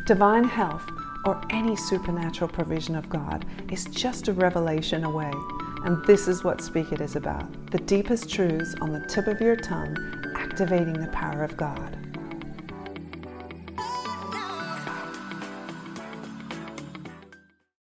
Divine health, or any supernatural provision of God, is just a revelation away. And this is what Speak It is about. The deepest truths on the tip of your tongue, activating the power of God.